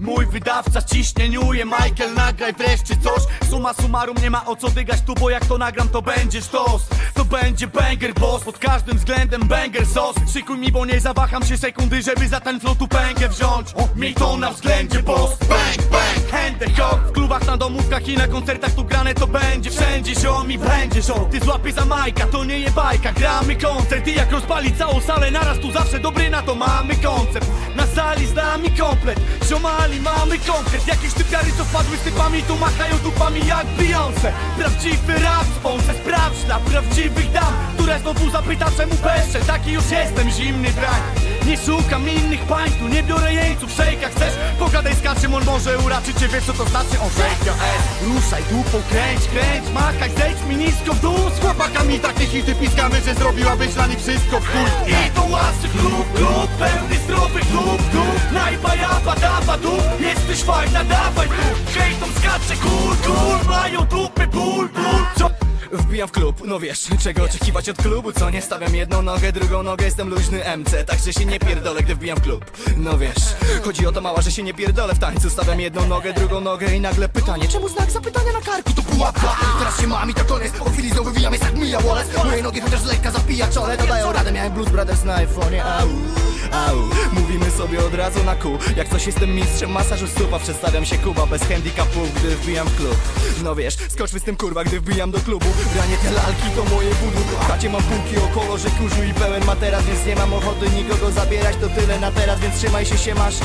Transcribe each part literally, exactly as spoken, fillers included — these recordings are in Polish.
Mój wydawca ciśnieniuje, Michael, nagraj wreszcie coś. Summa summarum, nie ma o co dygać tu, bo jak to nagram, to będzie sztos. To będzie banger, boss, pod każdym względem banger sos. Szykuj mi, bo nie zawaham się sekundy, żeby za ten flow tu pękę wziąć. Mi to na względzie, boss. Bang, bang, hand the hawk. W klubach, na domówkach i na koncertach tu grane to będzie. Wszędzie ziom i będzie ziom. Ty złapie za majka, to nie je bajka. Gramy koncert i jak rozpali całą salę naraz, tu zawsze dobry na to mamy koncept. Na sali z nami komplet, ziomali mamy konkret. Jakieś typiary, co wpadły z typami, tu machają dupami jak Beyoncé. Prawdziwy rap, sponsor, sprawdź dla prawdziwych dam, które znowu zapyta czemu peszcze. Taki już jestem, zimny brak. Nie szukam innych pań, tu nie biorę jeńców. Szejka chcesz? Pogadaj z kaczym, on może uraczyć cię, wiesz co to znaczy? On shake your ass. Ruszaj dupą, kręć, kręć, machaj, zejdź mi nisko w dół. Z chłopakami takie hity piskamy, że zrobiłabyś dla nich wszystko w chuj. I to łasy klub, klub, pełny zdrowych klub, klub. Najba, jaba, dawa, du. Jesteś fajna, dawaj tu. Hejtom skacze, cool, cool. Mają dupy, ból, ból. Co? Wbijam w klub, no wiesz, czego oczekiwać od klubu, co nie? Stawiam jedną nogę, drugą nogę, jestem luźny M C, także się nie pierdolę, gdy wbijam w klub. No wiesz, chodzi o to mała, że się nie pierdolę w tańcu. Stawiam jedną nogę, drugą nogę i nagle pytanie, czemu znak zapytania na karku to pułapka? Teraz się mam i to koniec, po chwili znowu wywijam, jest jak Mia Wallace. Moje nogi chociaż lekka zapija czole, to dają radę, miałem Blues Brothers na iPhone'ie, au, au. Mówimy sobie od razu na kół, jak coś jestem mistrzem masażu stóp, a przedstawiam się Kuba bez handicapów, gdy wbijam w klub. No wiesz, skoczmy z tym kurwa, gdy wbijam do klubu. Granie te lalki to moje budu. W chacie mam półki o kolorze kurzu i pełen materac, więc nie mam ochoty nikogo zabierać. To tyle na teraz, więc trzymaj się, się masz.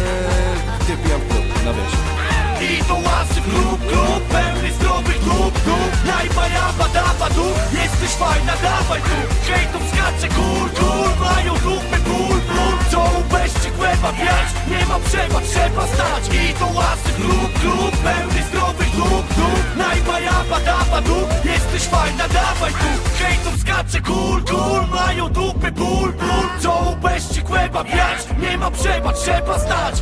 Eee, gdy wbijam w klub, no wiesz. I to łasy klub, klub, pełny zdrowych klub, klub. Najba, jaba, dawa, du. Jesteś fajna, dawaj tu. Hejtom skacze, cool, cool. Mają dupy, ból, ból. Co ubeście kłęba wiać, nie ma przeba, trzeba stać. I to łasy klub, klub, pełny zdrowych klub, klub. Najba, jaba, dawa, du. Jesteś fajna, dawaj tu. Hejtom skacze, cool, cool. Mają dupy, ból, ból. Co ubeście kłęba wiać, nie ma przeba, trzeba stać.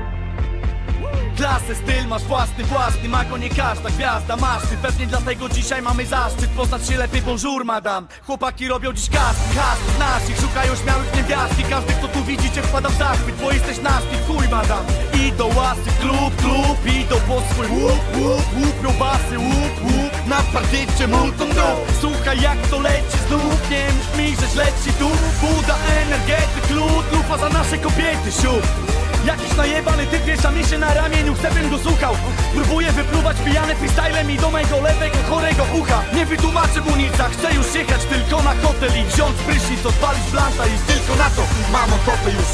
Klasę, styl masz własny, własny, ma go nie każda gwiazda. Masz ty, pewnie dlatego dzisiaj mamy zaszczyt poznać się lepiej, bonjour madame. Chłopaki robią dziś casting, hasty znasz ich, szukają śmiałych niewiastki. Każdy kto tu widzi cię wpada w zachwyt, bo jesteś nasty, chuj madam. Idą łasy, klub, klub, idą po swój łup, łup, łupią basy, łup, łup. Na partycie multum dół, słuchaj jak to leci znów. Nie mów mi, że źle ci tu. Buda, energetyk, lód, lufa za nasze kobiety, siup. Jakiś najebany typ wiesza mi się na ramieniu, chcę bym go słuchał. Próbuję wypluwać pijany freestylem i do mego lewego chorego ucha. Nie wytłumaczę mu nic, a chcę już jechać tylko na hotel i wziąć prysznic, odpalić blanta i tylko na to mam ochotę już.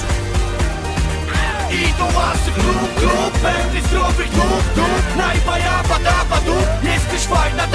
I to łasy klub, klub, pełny zdrowych klub, klub. Najba, jaba, dawa, du. Jesteś fajna,